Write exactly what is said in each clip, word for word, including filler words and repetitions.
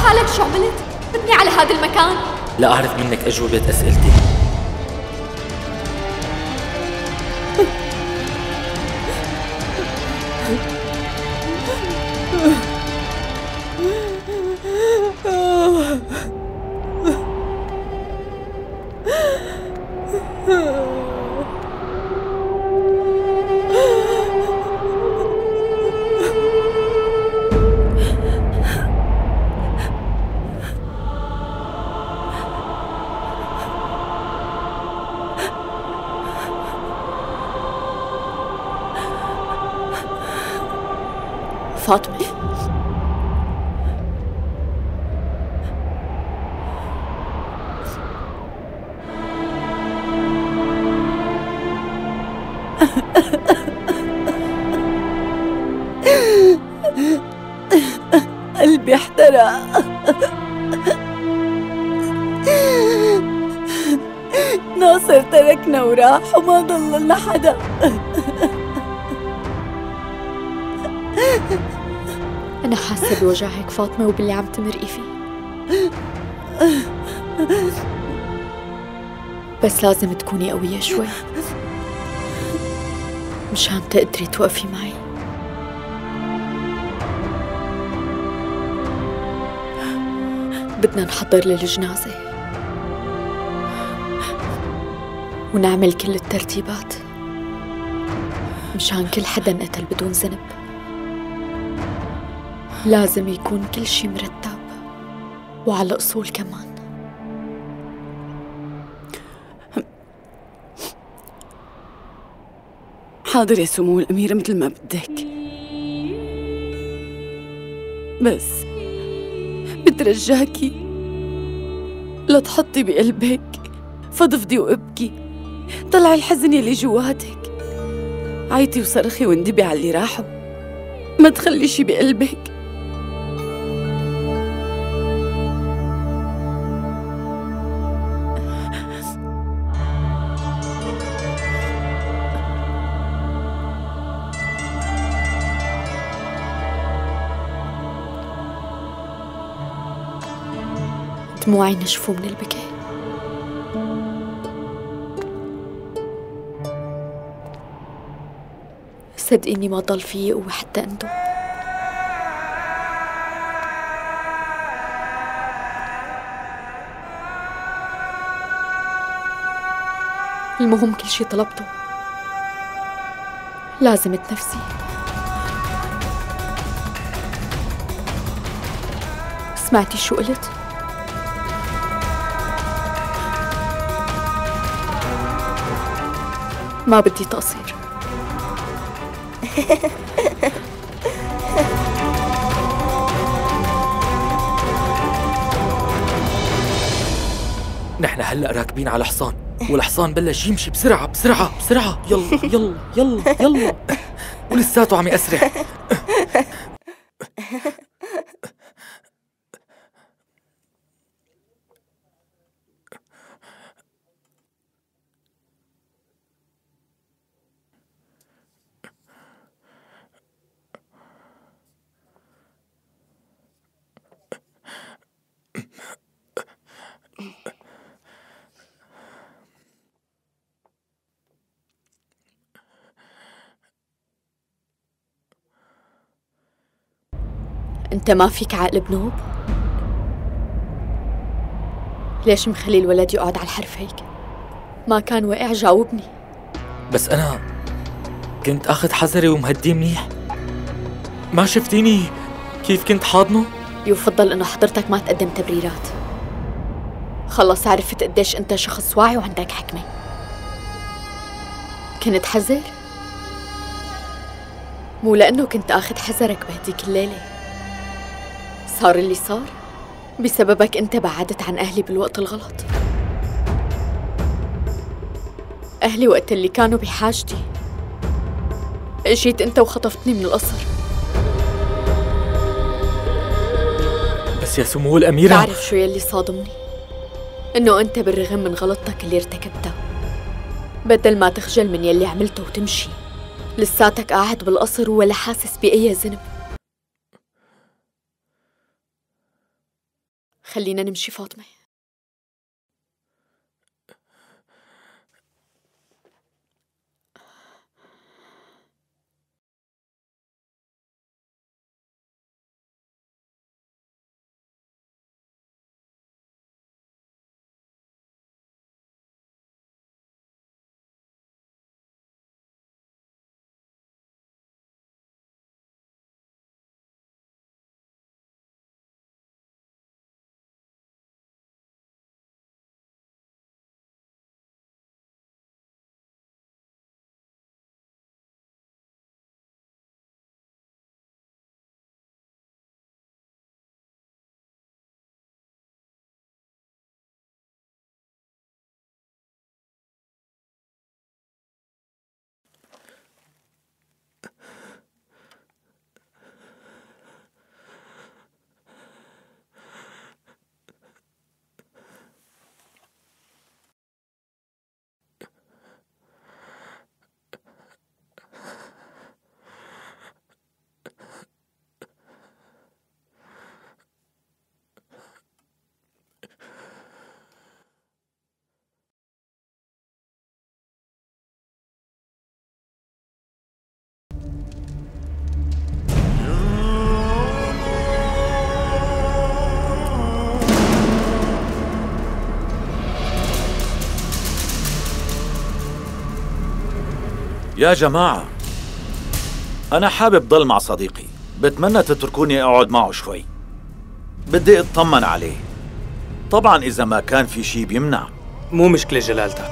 حالك شو عملت؟ بدني على هذا المكان. لا أعرف منك أجوبة أسئلتي. فاطمة، قلبي احترق. ناصر تركنا وراح وما ضل لنا حدا. أنا حاسة بوجعك فاطمة وباللي عم تمرقي فيه، بس لازم تكوني قوية شوي مشان تقدري توقفي معي. بدنا نحضر للجنازة ونعمل كل الترتيبات مشان كل حدا انقتل بدون ذنب. لازم يكون كل شي مرتب وعلى أصول كمان. حاضر يا سمو الأميرة مثل ما بدك، بس بترجاكي لا تحطي بقلبك فضفضي وابكي، طلعي الحزن يلي جواتك، عيطي وصرخي واندبي على اللي راحوا، ما تخلي شي بقلبك. دموعي نشفوا من البكاء. صدقيني ما ضل فيي قوة حتى أندم. المهم كل شي طلبته لازم تنفسي. سمعتي شو قلت؟ ما بدي تقصير. نحن هلأ راكبين على حصان، والحصان بلش يمشي بسرعة بسرعة بسرعة. يلا يلا يلا يلا ولساته عم يسرع. انت ما فيك عقل بنوب؟ ليش مخلي الولد يقعد على الحرف هيك؟ ما كان واقع. جاوبني. بس أنا كنت أخذ حذري ومهديه منيح. ما شفتيني كيف كنت حاضنه؟ يفضل إنه حضرتك ما تقدم تبريرات. خلص عرفت قديش أنت شخص واعي وعندك حكمة. كنت حذر؟ مو لأنه كنت أخذ حذرك بهديك الليلة صار اللي صار؟ بسببك أنت بعدت عن أهلي بالوقت الغلط. أهلي وقت اللي كانوا بحاجتي اجيت أنت وخطفتني من القصر. بس يا سمو الأميرة، تعرف شو يلي صادمني؟ إنه أنت بالرغم من غلطتك اللي ارتكبتها بدل ما تخجل من يلي عملته وتمشي لساتك قاعد بالقصر ولا حاسس بأي ذنب. خلينا نمشي فاطمة. يا جماعة، أنا حابب ضل مع صديقي، بتمنى تتركوني أقعد معه شوي. بدي أطمن عليه، طبعاً إذا ما كان في شي بيمنع. مو مشكلة جلالتك.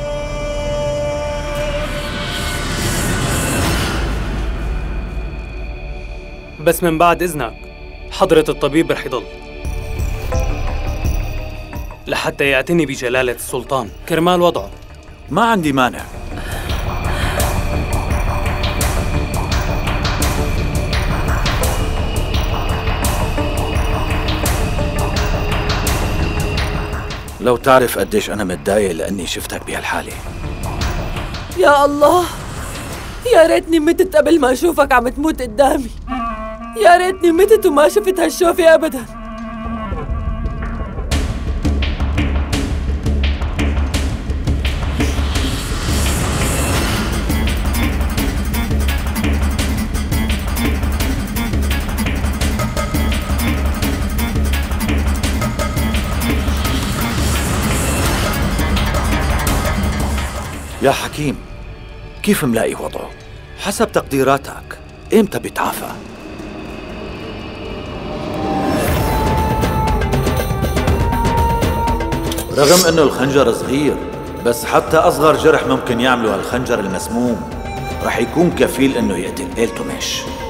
بس من بعد إذنك حضرة الطبيب رح يضل لحتى يعتني بجلالة السلطان كرمال وضعه. ما عندي مانع. لو تعرف قديش أنا متضايق لأني شفتك بهالحالة. يا الله، يا ريتني متت قبل ما أشوفك عم تموت قدامي. يا ريتني متت وما شفت هالشوفة أبداً. يا حكيم، كيف ملاقي وضعه؟ حسب تقديراتك إمتى بيتعافى؟ رغم إنه الخنجر صغير، بس حتى أصغر جرح ممكن يعمله هالخنجر المسموم رح يكون كفيل إنه يقتل إلتمش.